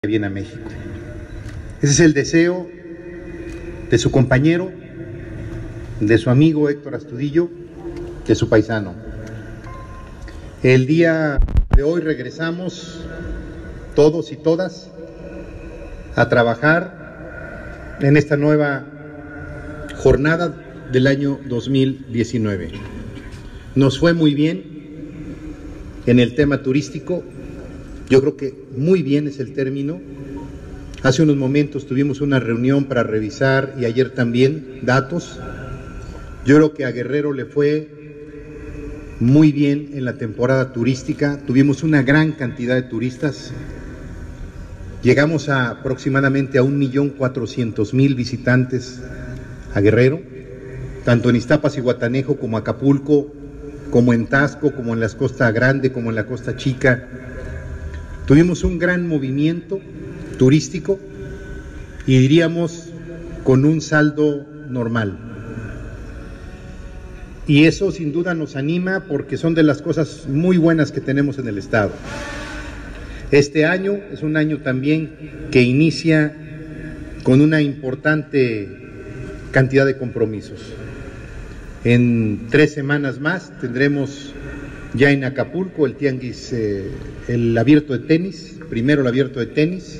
bien a México. Ese es el deseo de su compañero, de su amigo Héctor Astudillo, de su paisano. El día de hoy regresamos todos y todas a trabajar en esta nueva jornada del año 2019. Nos fue muy bien en el tema turístico, yo creo que muy bien es el término. Hace unos momentos tuvimos una reunión para revisar, y ayer también, datos. Yo creo que a Guerrero le fue muy bien en la temporada turística, tuvimos una gran cantidad de turistas, llegamos a aproximadamente a 1.400.000 visitantes a Guerrero, tanto en Iztapas y Guatanejo como Acapulco, como en Taxco, como en la Costa Grande, como en la Costa Chica. Tuvimos un gran movimiento turístico y diríamos con un saldo normal. Y eso sin duda nos anima porque son de las cosas muy buenas que tenemos en el Estado. Este año es un año también que inicia con una importante cantidad de compromisos. En 3 semanas más tendremos ya en Acapulco el tianguis, el abierto de tenis, primero el abierto de tenis,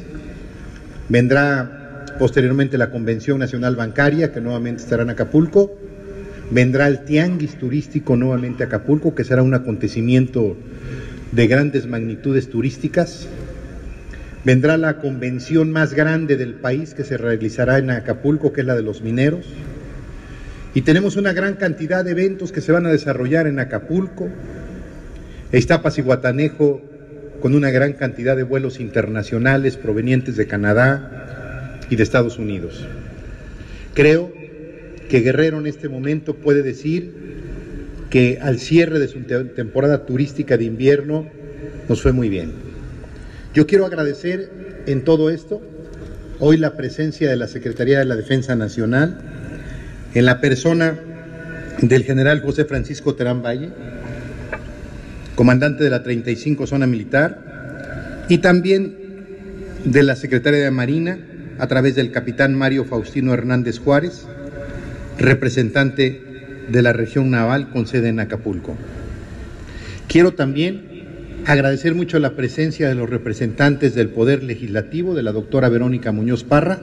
vendrá posteriormente la Convención Nacional Bancaria, que nuevamente estará en Acapulco, vendrá el tianguis turístico nuevamente a Acapulco, que será un acontecimiento de grandes magnitudes turísticas, vendrá la convención más grande del país que se realizará en Acapulco, que es la de los mineros, y tenemos una gran cantidad de eventos que se van a desarrollar en Acapulco, Iztapas y Guatanejo, con una gran cantidad de vuelos internacionales provenientes de Canadá y de Estados Unidos. Creo que Guerrero en este momento puede decir que al cierre de su temporada turística de invierno nos fue muy bien. Yo quiero agradecer en todo esto hoy la presencia de la Secretaría de la Defensa Nacional, en la persona del general José Francisco Terán Valle, comandante de la 35 Zona Militar, y también de la Secretaría de Marina, a través del capitán Mario Faustino Hernández Juárez, representante de la región naval con sede en Acapulco. Quiero también agradecer mucho la presencia de los representantes del Poder Legislativo, de la doctora Verónica Muñoz Parra,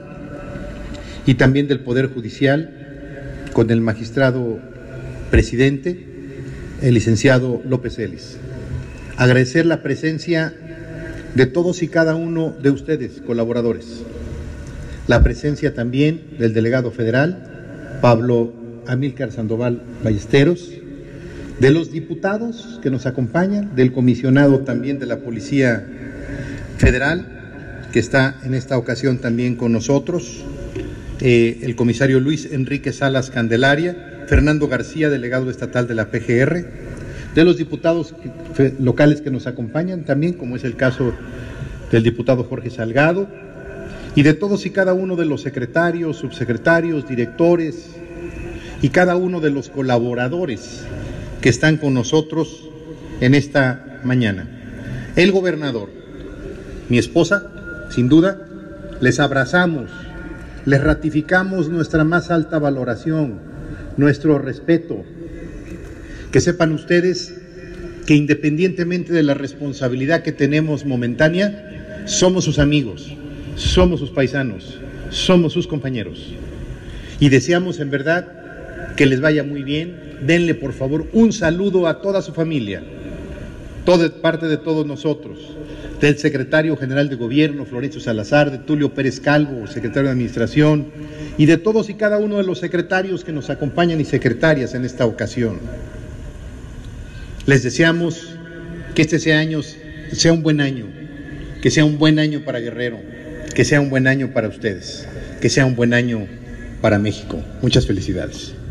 y también del Poder Judicial, con el magistrado presidente, el licenciado López Ellis. Agradecer la presencia de todos y cada uno de ustedes, colaboradores. La presencia también del delegado federal, Pablo Amílcar Sandoval Ballesteros, de los diputados que nos acompañan, del comisionado también de la Policía Federal, que está en esta ocasión también con nosotros, el comisario Luis Enrique Salas Candelaria, Fernando García, delegado estatal de la PGR, de los diputados locales que nos acompañan también, como es el caso del diputado Jorge Salgado, y de todos y cada uno de los secretarios, subsecretarios, directores y cada uno de los colaboradores que están con nosotros en esta mañana. El gobernador, mi esposa, sin duda, les abrazamos, les ratificamos nuestra más alta valoración, nuestro respeto. Que sepan ustedes que independientemente de la responsabilidad que tenemos momentánea, somos sus amigos, somos sus paisanos, somos sus compañeros. Y deseamos en verdad que les vaya muy bien. Denle por favor un saludo a toda su familia, toda parte de todos nosotros, del secretario general de Gobierno, Florencio Salazar, de Tulio Pérez Calvo, secretario de Administración, y de todos y cada uno de los secretarios que nos acompañan y secretarias en esta ocasión. Les deseamos que este año sea un buen año, que sea un buen año para Guerrero, que sea un buen año para ustedes, que sea un buen año para México. Muchas felicidades.